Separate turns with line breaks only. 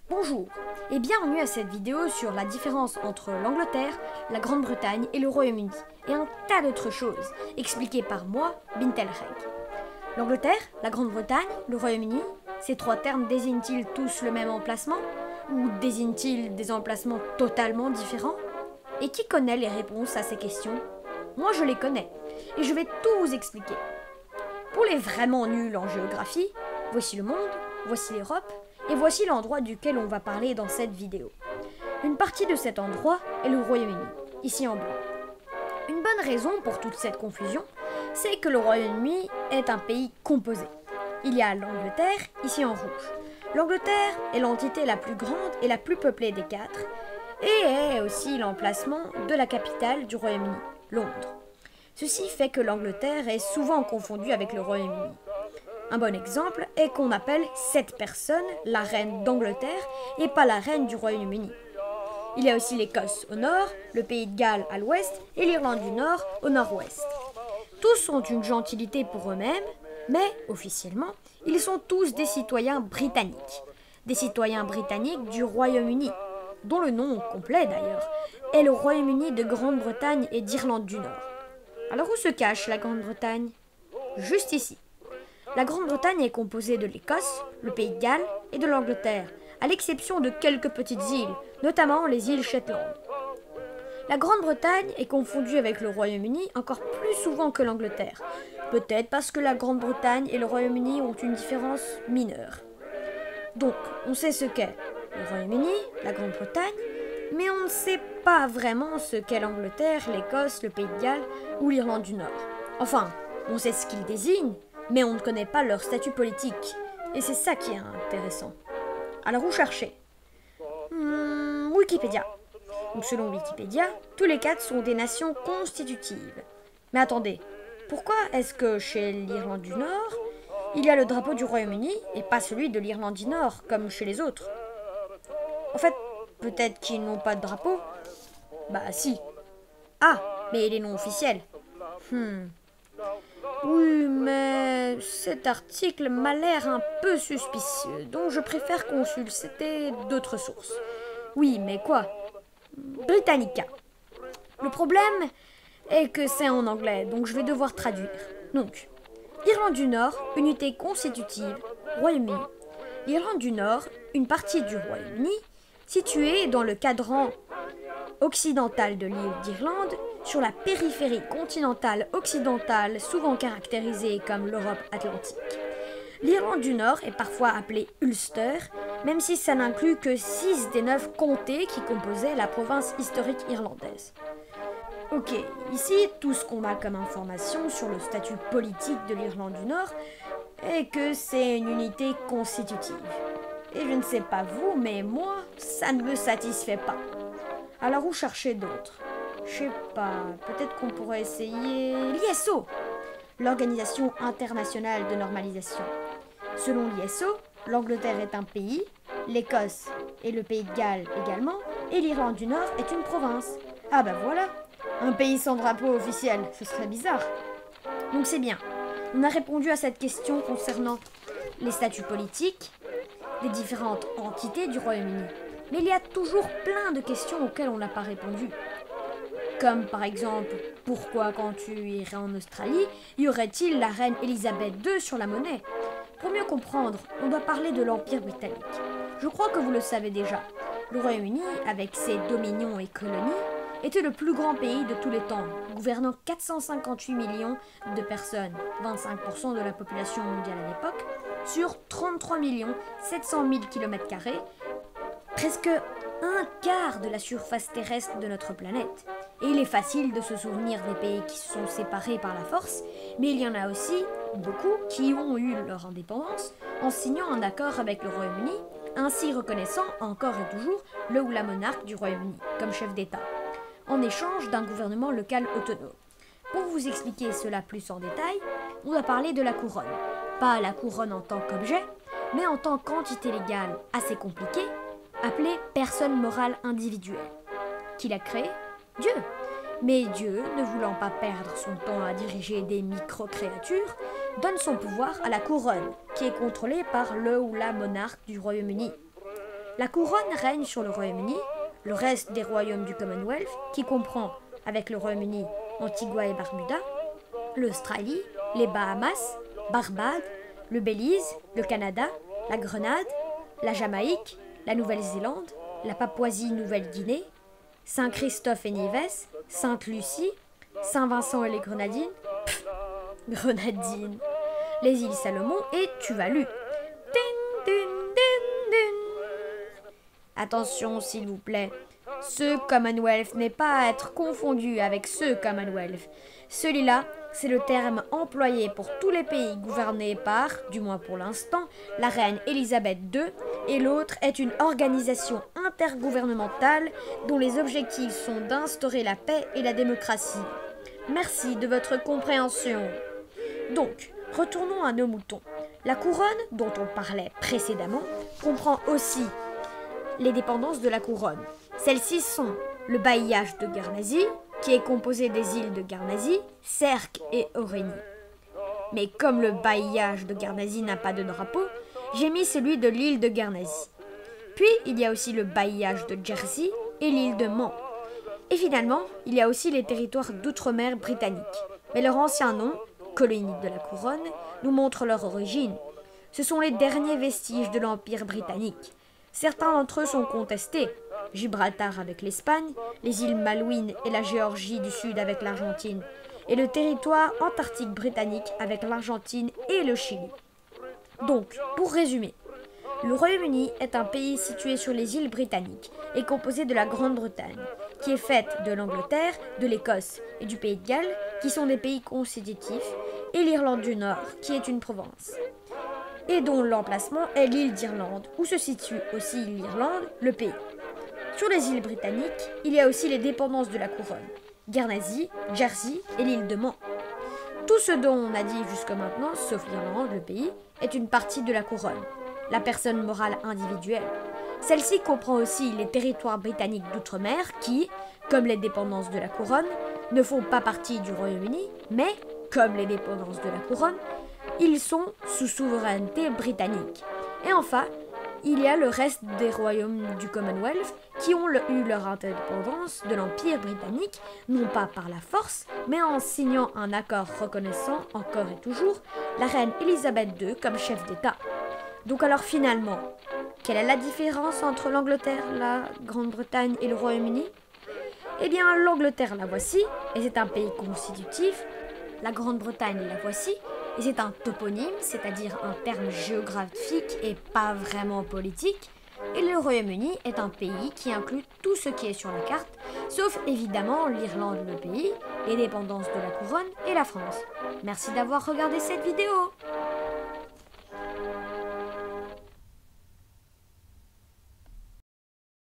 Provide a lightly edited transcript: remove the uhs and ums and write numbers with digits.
Bonjour et bienvenue à cette vidéo sur la différence entre l'Angleterre, la Grande-Bretagne et le Royaume-Uni et un tas d'autres choses expliquées par moi, Bintel Reg. L'Angleterre, la Grande-Bretagne, le Royaume-Uni, ces trois termes désignent-ils tous le même emplacement ou désignent-ils des emplacements totalement différents? Et qui connaît les réponses à ces questions? Moi je les connais et je vais tout vous expliquer. Pour les vraiment nuls en géographie, voici le monde, voici l'Europe, et voici l'endroit duquel on va parler dans cette vidéo. Une partie de cet endroit est le Royaume-Uni, ici en blanc. Une bonne raison pour toute cette confusion, c'est que le Royaume-Uni est un pays composé. Il y a l'Angleterre, ici en rouge. L'Angleterre est l'entité la plus grande et la plus peuplée des quatre, et est aussi l'emplacement de la capitale du Royaume-Uni, Londres. Ceci fait que l'Angleterre est souvent confondue avec le Royaume-Uni. Un bon exemple est qu'on appelle cette personne la reine d'Angleterre et pas la reine du Royaume-Uni. Il y a aussi l'Écosse au nord, le pays de Galles à l'ouest et l'Irlande du Nord au nord-ouest. Tous ont une gentilité pour eux-mêmes, mais officiellement, ils sont tous des citoyens britanniques. Des citoyens britanniques du Royaume-Uni, dont le nom complet d'ailleurs est le Royaume-Uni de Grande-Bretagne et d'Irlande du Nord. Alors où se cache la Grande-Bretagne? Juste ici. La Grande-Bretagne est composée de l'Écosse, le pays de Galles et de l'Angleterre, à l'exception de quelques petites îles, notamment les îles Shetland. La Grande-Bretagne est confondue avec le Royaume-Uni encore plus souvent que l'Angleterre, peut-être parce que la Grande-Bretagne et le Royaume-Uni ont une différence mineure. Donc, on sait ce qu'est le Royaume-Uni, la Grande-Bretagne, mais on ne sait pas vraiment ce qu'est l'Angleterre, l'Écosse, le pays de Galles ou l'Irlande du Nord. Enfin, on sait ce qu'ils désignent, mais on ne connaît pas leur statut politique. Et c'est ça qui est intéressant. Alors où chercher? Wikipédia. Donc selon Wikipédia, tous les quatre sont des nations constitutives. Mais attendez, pourquoi est-ce que chez l'Irlande du Nord, il y a le drapeau du Royaume-Uni et pas celui de l'Irlande du Nord, comme chez les autres? En fait, peut-être qu'ils n'ont pas de drapeau? Bah si. Ah, mais il est non officiel. Oui, mais cet article m'a l'air un peu suspicieux, donc je préfère consulter d'autres sources. Oui, mais quoi? Britannica. Le problème est que c'est en anglais, donc je vais devoir traduire. Donc, Irlande du Nord, unité constitutive, Royaume-Uni. L'Irlande du Nord, une partie du Royaume-Uni, située dans le cadran occidental de l'île d'Irlande, sur la périphérie continentale occidentale, souvent caractérisée comme l'Europe atlantique. L'Irlande du Nord est parfois appelée Ulster, même si ça n'inclut que 6 des 9 comtés qui composaient la province historique irlandaise. Ok, ici, tout ce qu'on a comme information sur le statut politique de l'Irlande du Nord est que c'est une unité constitutive. Et je ne sais pas vous, mais moi, ça ne me satisfait pas. Alors où chercher d'autres? Je sais pas, peut-être qu'on pourrait essayer l'ISO, l'Organisation internationale de normalisation. Selon l'ISO, l'Angleterre est un pays, l'Écosse et le pays de Galles également, et l'Irlande du Nord est une province. Ah bah voilà, un pays sans drapeau officiel, ce serait bizarre. Donc c'est bien, on a répondu à cette question concernant les statuts politiques des différentes entités du Royaume-Uni. Mais il y a toujours plein de questions auxquelles on n'a pas répondu. Comme par exemple, pourquoi quand tu irais en Australie, y aurait-il la reine Elisabeth II sur la monnaie? Pour mieux comprendre, on doit parler de l'Empire britannique. Je crois que vous le savez déjà. Le Royaume-Uni, avec ses dominions et colonies, était le plus grand pays de tous les temps, gouvernant 458 millions de personnes, 25% de la population mondiale à l'époque, sur 33 700 000 km², presque un quart de la surface terrestre de notre planète. Et il est facile de se souvenir des pays qui se sont séparés par la force, mais il y en a aussi beaucoup qui ont eu leur indépendance en signant un accord avec le Royaume-Uni, ainsi reconnaissant encore et toujours le ou la monarque du Royaume-Uni comme chef d'État, en échange d'un gouvernement local autonome. Pour vous expliquer cela plus en détail, on va parler de la couronne. Pas la couronne en tant qu'objet, mais en tant qu'entité légale assez compliquée, appelée personne morale individuelle. Qui l'a créée? Dieu. Mais Dieu, ne voulant pas perdre son temps à diriger des micro-créatures, donne son pouvoir à la couronne, qui est contrôlée par le ou la monarque du Royaume-Uni. La couronne règne sur le Royaume-Uni, le reste des royaumes du Commonwealth, qui comprend, avec le Royaume-Uni, Antigua et Barbuda, l'Australie, les Bahamas, Barbade, le Belize, le Canada, la Grenade, la Jamaïque, la Nouvelle-Zélande, la Papouasie-Nouvelle-Guinée, Saint-Christophe et Niévès, Sainte-Lucie, Saint-Vincent et les Grenadines, Grenadines, les îles Salomon et Tuvalu. Attention s'il vous plaît, ce Commonwealth n'est pas à être confondu avec ce Commonwealth. Celui-là, c'est le terme employé pour tous les pays gouvernés par, du moins pour l'instant, la reine Elisabeth II, et l'autre est une organisation intergouvernementale dont les objectifs sont d'instaurer la paix et la démocratie. Merci de votre compréhension. Donc, retournons à nos moutons. La couronne, dont on parlait précédemment, comprend aussi les dépendances de la couronne. Celles-ci sont le bailliage de Guernesey, qui est composé des îles de Guernesey, Sercq et Aurénie. Mais comme le bailliage de Guernesey n'a pas de drapeau, j'ai mis celui de l'île de Guernesey. Puis il y a aussi le bailliage de Jersey et l'île de Man. Et finalement, il y a aussi les territoires d'outre-mer britanniques. Mais leur ancien nom, colonie de la couronne, nous montre leur origine. Ce sont les derniers vestiges de l'Empire britannique. Certains d'entre eux sont contestés. Gibraltar avec l'Espagne, les îles Malouines et la Géorgie du Sud avec l'Argentine, et le territoire antarctique britannique avec l'Argentine et le Chili. Donc, pour résumer, le Royaume-Uni est un pays situé sur les îles britanniques et composé de la Grande-Bretagne, qui est faite de l'Angleterre, de l'Écosse et du Pays de Galles, qui sont des pays constitutifs, et l'Irlande du Nord, qui est une province, et dont l'emplacement est l'île d'Irlande, où se situe aussi l'Irlande, le pays. Sur les îles britanniques, il y a aussi les dépendances de la couronne, Guernesey, Jersey et l'île de Man. Tout ce dont on a dit jusque maintenant, sauf l'Irlande, le pays, est une partie de la couronne, la personne morale individuelle. Celle-ci comprend aussi les territoires britanniques d'outre-mer qui, comme les dépendances de la couronne, ne font pas partie du Royaume-Uni, mais, comme les dépendances de la couronne, ils sont sous souveraineté britannique. Et enfin, il y a le reste des royaumes du Commonwealth qui ont eu leur indépendance de l'Empire britannique, non pas par la force, mais en signant un accord reconnaissant encore et toujours la reine Elisabeth II comme chef d'État. Donc alors finalement, quelle est la différence entre l'Angleterre, la Grande-Bretagne et le Royaume-Uni? Eh bien, l'Angleterre la voici, et c'est un pays constitutif. La Grande-Bretagne la voici, et c'est un toponyme, c'est-à-dire un terme géographique et pas vraiment politique. Et le Royaume-Uni est un pays qui inclut tout ce qui est sur la carte, sauf évidemment l'Irlande, le pays, les dépendances de la couronne et la France. Merci d'avoir regardé cette vidéo.